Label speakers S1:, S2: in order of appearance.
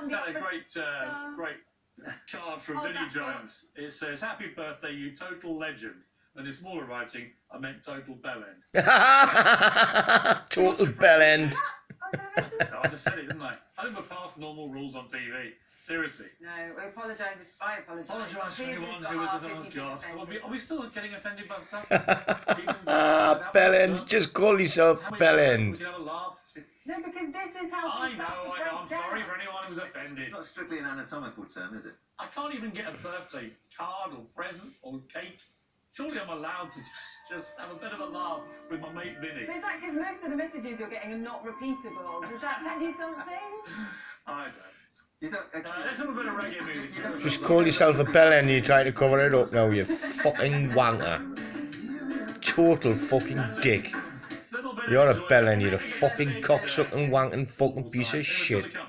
S1: got a great card from Vinnie Jones. It says, "Happy birthday, you total legend." And in smaller writing, I meant total bellend.
S2: Total bellend.
S1: No, I just said it, didn't I? Overpassed normal rules on TV. Seriously.
S3: No, we apologise. I apologise.
S1: Apologise to anyone who was oh God. Are we still getting offended by stuff?
S2: Bellend. Just call yourself Bellend.
S1: We can have a laugh.
S3: No, because this is how
S1: I know. I'm sorry for anyone who's offended.
S4: It's not strictly an anatomical term, is it?
S1: I can't even get a birthday card or present or cake. Surely I'm allowed to just have a bit of a laugh with my mate Vinny.
S3: Is that because most of the messages you're getting are not repeatable? Does that tell you something?
S1: I don't. You don't. Let's have a bit of reggae music.
S2: Just call yourself a bellend and you try to cover it up now, you fucking wanker. Total fucking dick. You're a bellend, you're a fucking cocksucking wanking fucking piece of shit.